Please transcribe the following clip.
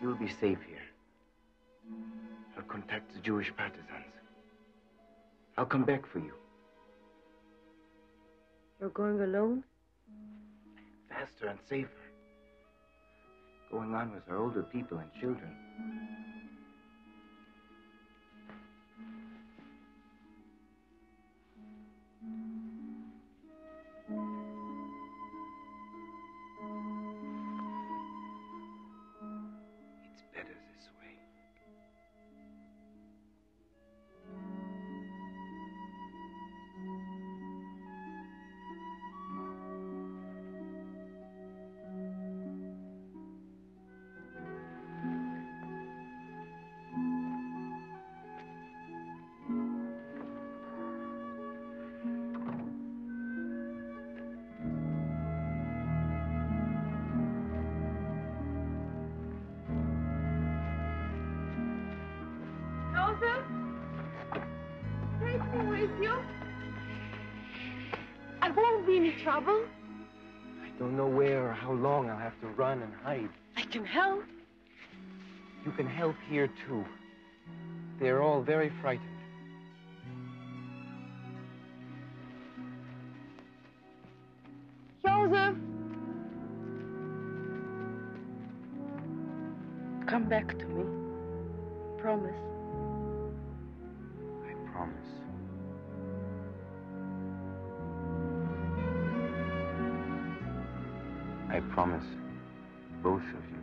You'll be safe here. I'll contact the Jewish partisans. I'll come back for you. You're going alone? Faster and safer. Going on with our older people and children. It's better this way. Joseph? Take me with you. I won't be in trouble. I don't know where or how long I'll have to run and hide. I can help. You can help here, too. They're all very frightened. Joseph! Come back to me. Promise. I promise. I promise both of you.